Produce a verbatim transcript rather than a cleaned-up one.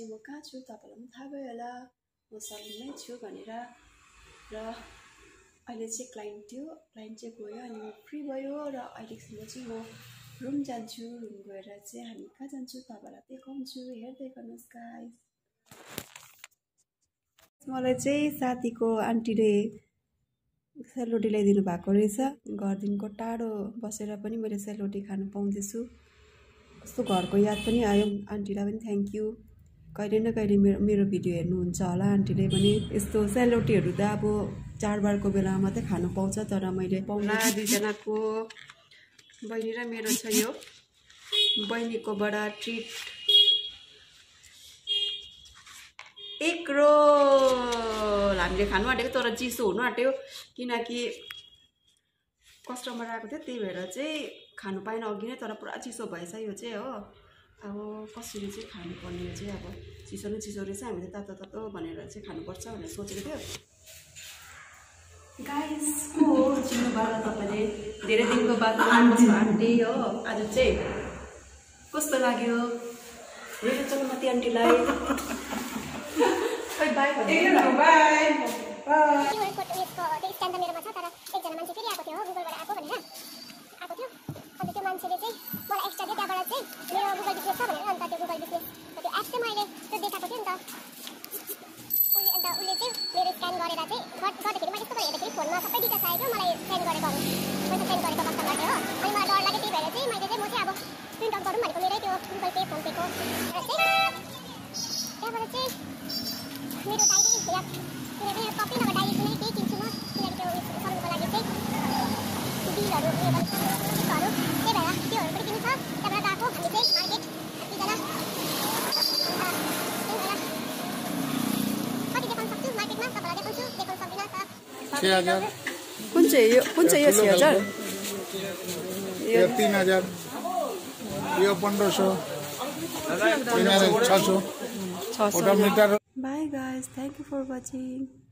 चाहिँ म कहाँ छु तपाईँलाई पनि थाहा भयो होला म सलुनमै छु भनेर र अहिले चाहिँ क्लाइन्ट थियो क्लाइन्ट चाहिँ गयो अनि म फ्री भयो र अहिलेसम्म चाहिँ म रुम जान्छु रुम गएर चाहिँ हामी कहाँ जान्छु तपाईँलाई देखाउँछु हेर्दै गर्नुहोस् गाइस मलाई चाहिँ साथीको आन्टीले सेलरोटी ल्याइदिनु भएको रहेछ घरदेखिको टाढो बसेर पनि मैले सेलरोटी खानु पाउँदैछु कस्तो घरको याद पनि आयो आन्टीलाई पनि थ्याङ्क यू कहिले न कहिले मेरो मेरो भिडियो हेर्नुहुन्छ होला आन्टीले पनि यस्तो सेलरोटीहरू त अब चाडबाडको बेलामा मात्रै खानु पाउँछ तर मैले पाउला दुईजनाको बहिनी र मेरो छ यो बहिनीकोबाट ट्रिट एक रोल हामीले खानु आँटेको तर चिसो हुनु आँट्यो किनकि कस्टमर आएको थियो त्यही भएर चाहिँ खानु पाएन अघि नै तर पुरा चिसो भएछ यो चाहिँ हो अब कसरी चाहिँ खानुपर्ने चाहिँ अब चिसो नै चिसो रहेछ हामीले तातो तातो भनेर चाहिँ खानुपर्छ भनेर सोचेको थियो गाइस को चिन्नुभयो तपाईँले धेरै दिनको बाद आन्टी आन्टी हो आज चाहिँ कस्तो लाग्यो मेरो चलमती आन्टीलाई बाई बाई बाई मेरो डायरी या किनभने कपी नभए डायरी कुनै केही किन्छु म किनकि त्यो सल्नुको लागि चाहिँ बिलहरू टेबल सिटहरू त्यही भएर त्योहरू पनि किन्नु छ त्यहाँबाट गएको हामी चाहिँ मार्केट कतिजना कति देखाउन सक्छु मार्केटमा तपाईँलाई देखाउँछु देखाउन सक्दिनँ छ हजार कुन चाहिँ यो कुन चाहिँ यो छ हजार यो तीन हजार यो पन्ध्र सौ छ सौ Bye guys, thank you for watching.